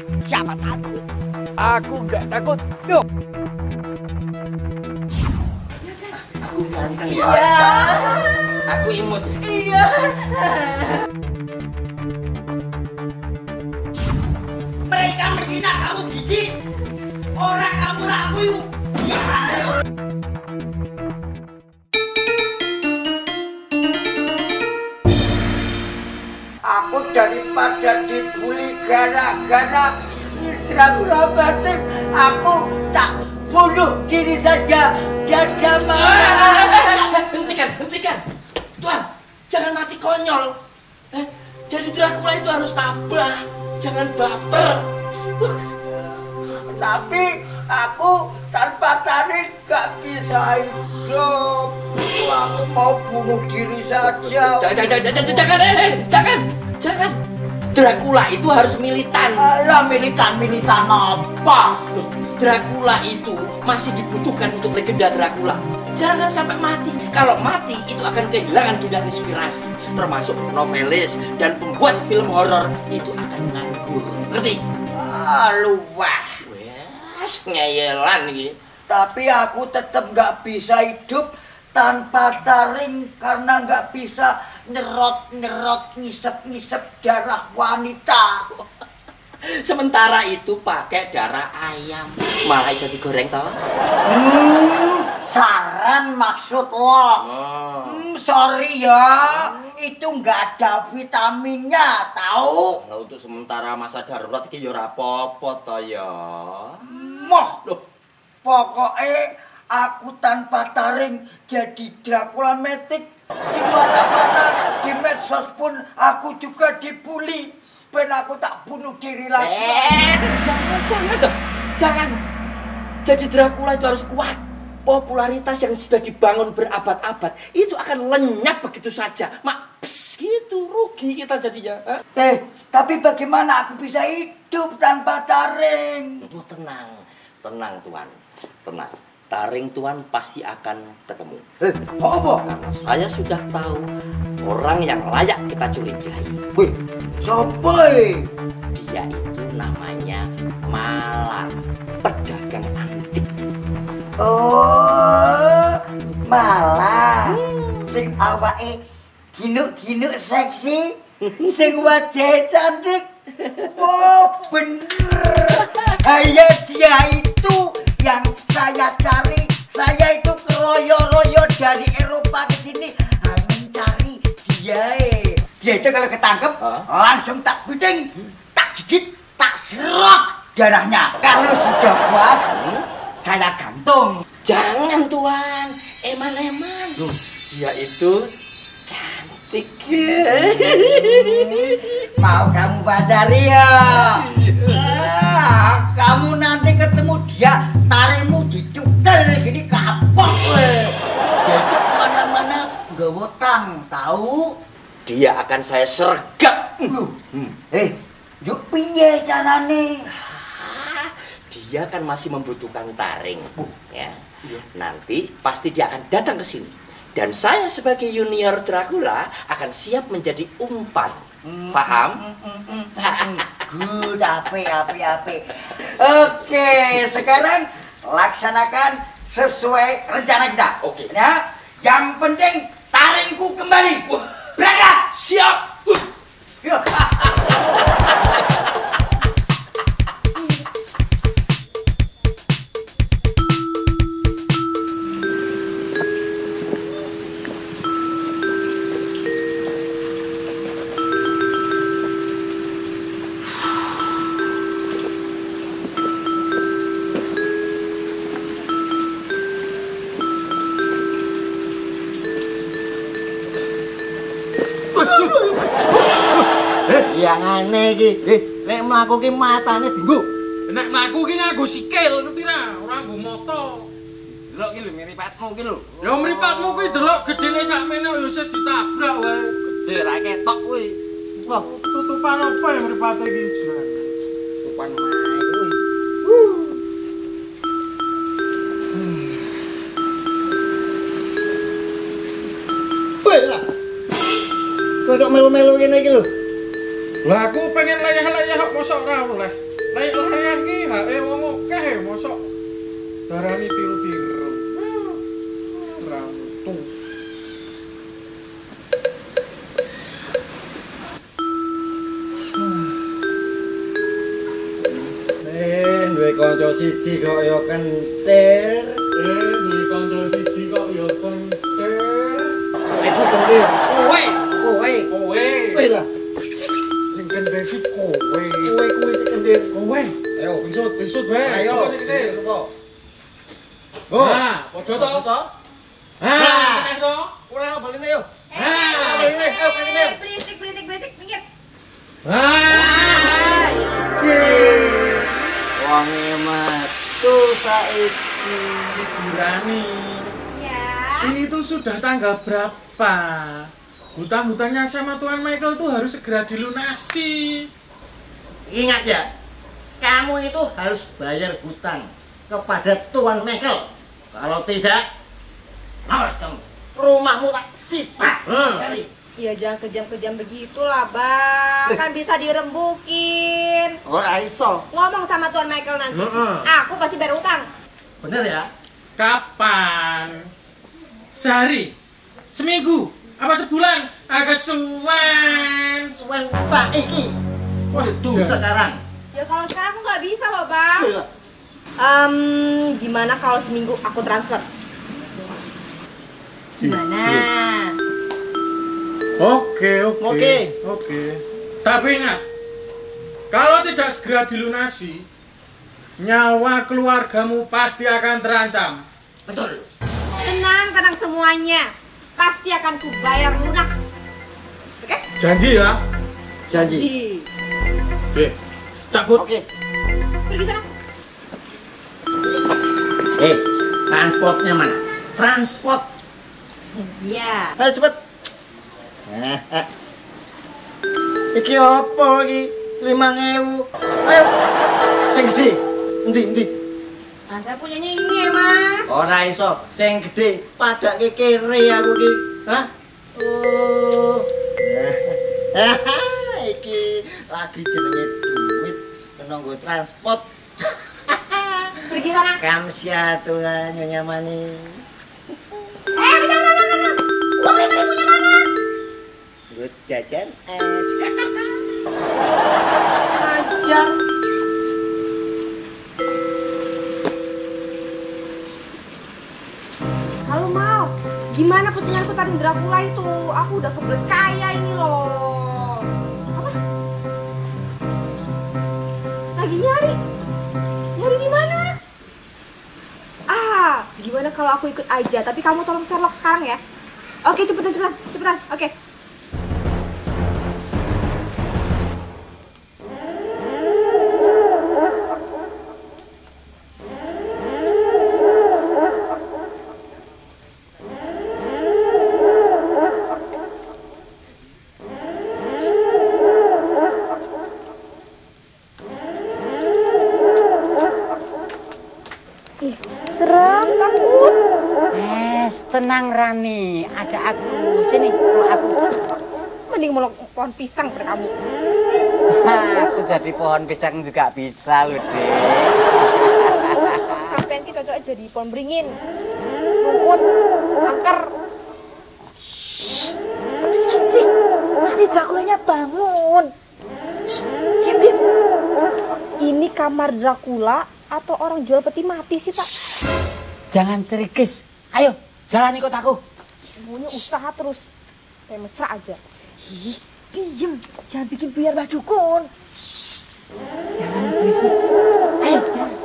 Siapa takut? Aku nggak takut. Duh. Aku ganteng ya. Aku imut. Iya. Mereka menghina kamu Gigi. Orang kamu ragu. Ya. Aku daripada dibully gara-gara Dracula batik, aku tak bunuh diri saja. Dada mama. Hentikan. Tuan, jangan mati konyol. Jadi Dracula itu harus tabah, jangan baper. Tapi aku tanpa tarik gak bisa hidup. Aku mau bunuh diri saja. Jangan. Dracula itu harus militan. Alah, militan apa? Loh, Dracula itu masih dibutuhkan untuk legenda Dracula. Jangan sampai mati. Kalau mati itu akan kehilangan dunia inspirasi. Termasuk novelis dan pembuat film horor itu akan nganggur. Ngerti? Luwah. Wes ngeyelan iki. Tapi aku tetap gak bisa hidup tanpa taring karena gak bisa nyerot ngisep darah wanita. Sementara itu pakai darah ayam, malah bisa digoreng toh. Saran maksud lo. Sorry ya, itu nggak ada vitaminnya, tahu? Nah, untuk sementara masa darurat iki ya ora apa-apa toh ya. Moh, loh. Pokoknya aku tanpa taring jadi Dracula metik. Di mana-mana di medsos pun aku juga dibully. Ben aku tak bunuh diri lagi. Jangan. Jadi Dracula itu harus kuat. Popularitas yang sudah dibangun berabad-abad itu akan lenyap begitu saja. Gitu rugi kita jadinya. Tapi bagaimana aku bisa hidup tanpa taring? Tenang Tuan. Tenang. Taring Tuan pasti akan ketemu. Apa? Karena saya sudah tahu orang yang layak kita curigai. Wih, siapa? Dia itu namanya Mala, pedagang antik. Oh, Mala. Sing awake ginuk-ginuk seksi, sing wajahe cantik. Oh, bener. Dia itu yang saya cari. Saya itu keroyo-royo dari Eropa ke sini mencari dia. Dia itu kalau ketangkep langsung tak piting, tak gigit, tak serok darahnya. Kalau sudah puas, saya gantung. Jangan Tuan, eman-eman. Dia itu cantik. Mau kamu pacari ya? Kamu nanti ketemu dia, taringmu dicukel gini kapok. Dia itu kemana-mana gak wotang, tahu? Dia akan saya sergap. Yuk piye carane? Dia kan masih membutuhkan taring, ya. Nanti pasti dia akan datang ke sini. Dan saya sebagai junior Dracula akan siap menjadi umpan. Paham? Good, api. Oke, sekarang laksanakan sesuai rencana kita. Oke. Ya, yang penting taringku kembali. Berangkat. Siap. Yang aneh iki, nek mlaku ki matane dinggo. Nek mlaku ki nganggo sikil ngerti ra, ora nggo moto. Delok ki lho mripatmu ki lho. Ya mripatmu kuwi delok gedene sakmene ya wis ditabrak wae. Gede ra ketok kuwi. Wah, tutupan apa ya mripate iki jenenge? Tutupan mae kuwi. Weh lah. Kowe kok melu-melu ngene iki lho. Lah aku pengen layah-layah kok mosok ora oleh. Lek iki hae wong akeh mosok darani tiru-tiru. Rantung. Duwe kanca siji kok ya kentir. Duwe kanca siji kok ya kentir. Aku kentir. Kowe Kowe lah. sing kentir iki kowe. Kowe sing kentir. Kowe. Ayo, Pisut bae. Ayo, kentir. kok. Ha, padha to. Ha, keneh to. Ora balene yo. Eh, ayo kentir. berisik, minggir. Ha. Wong metu saiki. Ibu Rani. Ya. Ini tuh sudah tanggal berapa? Hutang-hutangnya sama Tuan Michael tuh harus segera dilunasi. Ingat ya, kamu itu harus bayar hutang kepada Tuan Michael. Kalau tidak, awas kamu. Rumahmu tak sita. Ya jangan kejam-kejam begitulah, Bang. Kan bisa dirembukin. Ora iso. Ngomong sama Tuan Michael nanti. Aku pasti bayar utang. Bener ya? Kapan? Sehari? Seminggu? Apa sebulan? Agak suwen. Suwen saiki. Waduh, Jangan. sekarang. Ya kalau sekarang aku nggak bisa loh, Bang. Iya. Gimana kalau seminggu aku transfer? Gimana? Oke. Tapi ingat, kalau tidak segera dilunasi, nyawa keluargamu pasti akan terancam. Betul. Tenang semuanya. Pasti akan kubayar lunas. Oke? Janji ya? Janji. Oke. Cabut. Oke. Pergi sana. Transportnya mana? Transport. Iya. Ayo cepet. Iki apa iki? 5.000. Ayo. Sing gede. Endi? Nah, saya punyanya ini ya, Mas. Ora iso, sing gede padake kere aku iki. Hah? Oh. Iki lagi jenenge duit kena nggo transport. Pergi sana. Kamsia Tuhan Nyonya Mani. Bentar. Uang 5.000-nya mana? Buat jajan es. Ajar. Halo Mal, gimana pesenanku tadi Dracula itu? Aku udah kebelet kaya ini loh. Apa? Lagi nyari? Nyari di mana? Gimana kalau aku ikut aja? Tapi kamu tolong Sherlock sekarang ya. Oke, cepetan. Oke. Serem, takut. Tenang Rani, ada aku. Sini, peluk aku. Mending meluk pohon pisang pada kamu. Aku jadi pohon pisang juga bisa loh, Dek. Sampean ki cocok jadi pohon beringin. Rungkut, angker. Sik, nanti Draculanya bangun. Diam. Ini kamar Dracula atau orang jual peti mati sih, Pak? Jangan cerikis. Ayo, jalan ikut aku. Semuanya usaha terus. Kayak mesra aja. Ih, diem, jangan bikin biar Mbak Dukun. Jangan berisik. Ayo, jalan.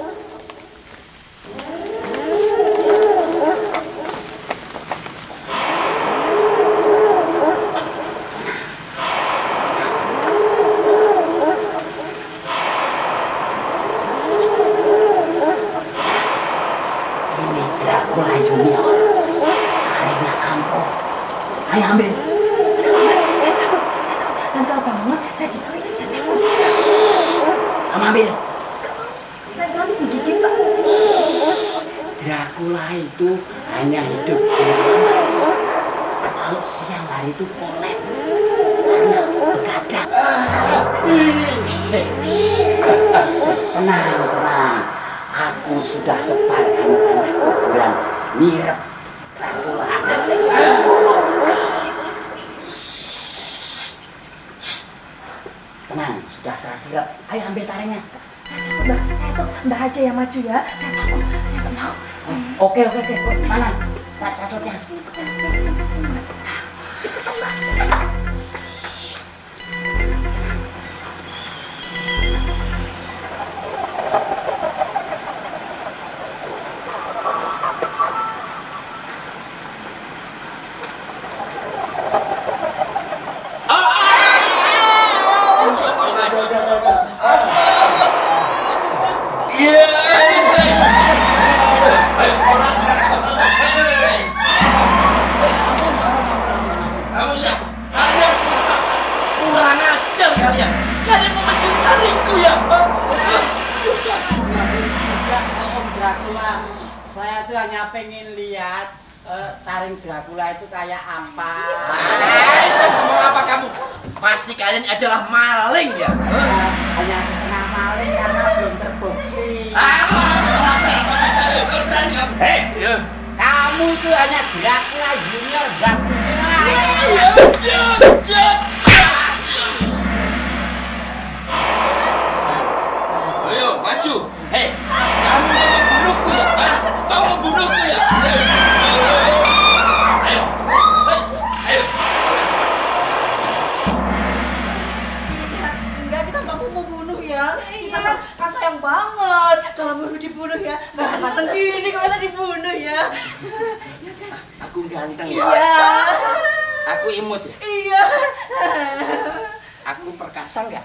Ini Dracula Junior. Arena Ampo. Ayo ambil. Saya takut. Nanti kalau bangun, saya diculik, saya takut. Kamu ambil. Nanti kalau digigit, Pak. Dracula itu hanya hidup di malam hari. Kalau siang hari itu polet karena begadang. Aku sudah sebarkan tanah kuburan mirip Dracula. Tenang, sudah saya siap. Ayo ambil taringnya. Saya tuh Mbak aja yang maju ya. Saya takut, saya nggak mau. Oke. Mana? Catutnya. Kalian mau mencuri taringku ya? Om Dracula, saya tuh hanya pengen lihat taring Dracula itu kayak apa. Saya ngomong apa kamu? Pasti kalian adalah maling ya? Hanya setengah maling karena belum terbukti. Kalau berani kamu. Kamu itu hanya Dracula Junior Dracula. Ayo, maju. Hei, kamu mau membunuhku ya? Mau membunuhku ya? Ayo. Enggak, kita nggak mau bunuh ya. Kita kan sayang banget. Kalau baru dibunuh ya, nggak ganteng gini kalau kita dibunuh ya. Aku ganteng ya? Iya. Aku imut ya? Iya. Aku perkasa nggak?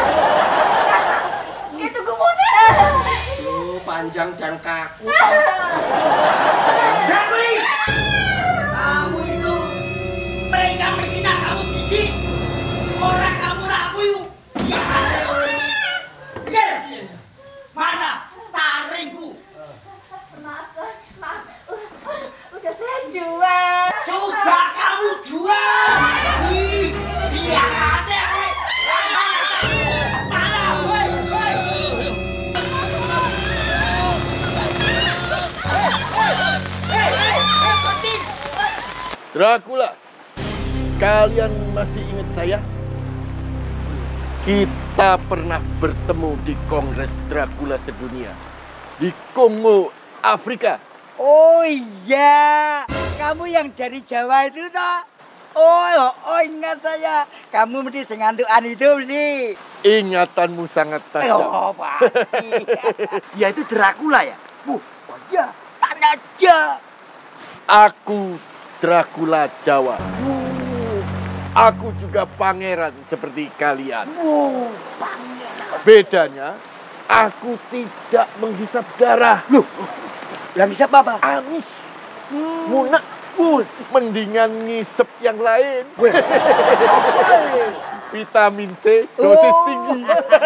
Kayak Tugu Muna. Panjang dan kaku. Draculi! Kamu itu mereka menghina kamu gigi. Orang kamu ragu. Ya, mana taringku? Maaf. Udah saya jual. Sudah kamu jual. Dia ada. Dracula, kalian masih ingat saya? Kita pernah bertemu di Kongres Dracula Sedunia di Kongo, Afrika. Oh iya, kamu yang dari Jawa itu toh? Oh ingat saya. Kamu mesti sengantukan itu nih. Ingatanmu sangat tajam. Oh pasti. Dia itu Dracula ya? Oh iya, tanya aja. Aku Dracula Jawa. Aku juga pangeran seperti kalian. Pangeran. Bedanya, aku tidak menghisap darah. Loh, yang hisap apa? Amis, munak. Mendingan ngisep yang lain. Vitamin C, dosis tinggi.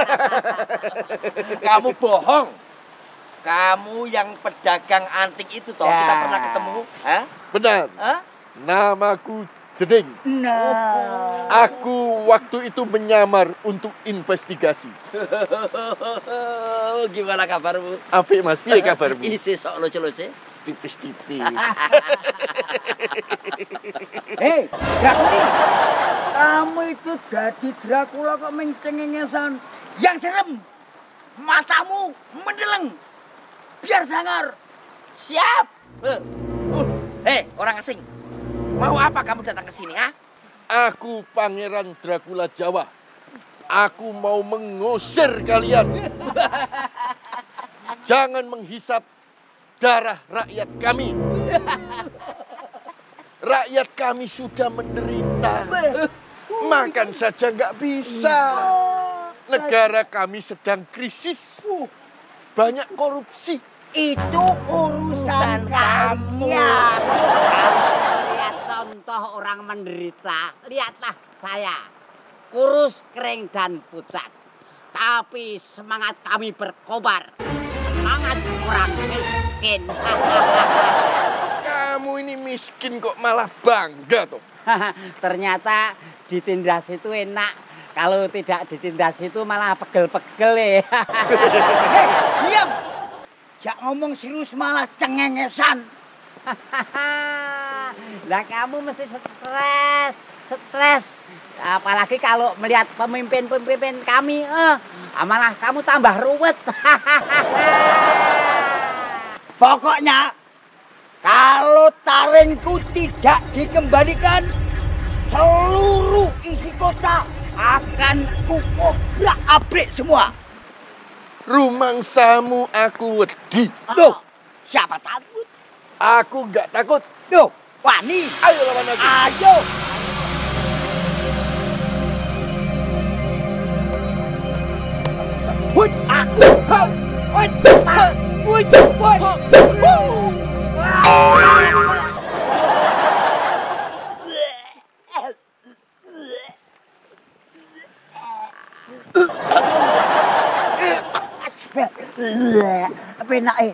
Kamu bohong. Kamu yang pedagang antik itu toh, kita pernah ketemu. Hah? Benar. Hah? Namaku Jeding. Nah. Aku waktu itu menyamar untuk investigasi. Gimana kabarmu? Apik Mas, piye kabarmu? Isi sok lucu-lucu. Tipis-tipis. Hei, Dracula. Kamu itu jadi Dracula kok mencengengesan. Yang serem, matamu mendeleng. Biar sangar. Siap. Hei, orang asing. Mau apa kamu datang ke sini, ha? Aku Pangeran Dracula Jawa. Aku mau mengusir kalian. Jangan menghisap darah rakyat kami. Rakyat kami sudah menderita. Makan saja nggak bisa. Negara kami sedang krisis. Banyak korupsi. Itu urusan kamu. Lihat contoh orang menderita. Lihatlah saya. Kurus, kering, dan pucat. Tapi semangat kami berkobar. Semangat orang miskin. Kamu ini miskin kok malah bangga toh. Ternyata ditindas itu enak. Kalau tidak ditindas itu malah pegel-pegel ya. Diam. Jak ngomong serius malah cengengesan. Lah kamu mesti stres. Apalagi kalau melihat pemimpin kami, malah kamu tambah ruwet. Pokoknya kalau taringku tidak dikembalikan, seluruh isi kota akan kuobrak-abrik semua. Rumangsamu aku wedi. Duh, siapa takut? Aku nggak takut. Duh, wani. Ayo lawan aku. Ayo. Wut, aku. Wut, penake.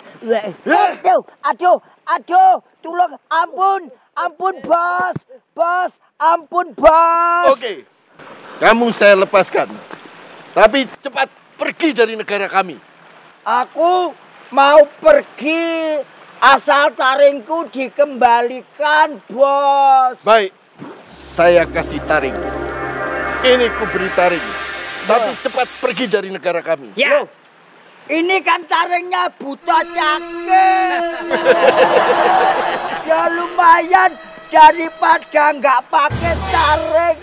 Aduh, tolong, ampun bos, ampun bos. Oke, kamu saya lepaskan. Tapi cepat pergi dari negara kami. Aku mau pergi asal taringku dikembalikan, bos. Baik, saya kasih taring. Ini ku beri taring. Tapi cepat pergi dari negara kami. Ya. Loh, ini kan taringnya buta cakep. Ya lumayan daripada nggak pakai taring.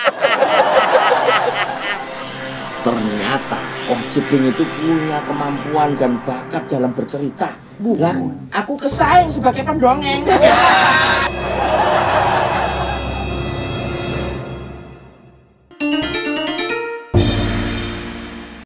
Ternyata Om Sugeng itu punya kemampuan dan bakat dalam bercerita. Bukan, aku kesaing sebagai pendongeng.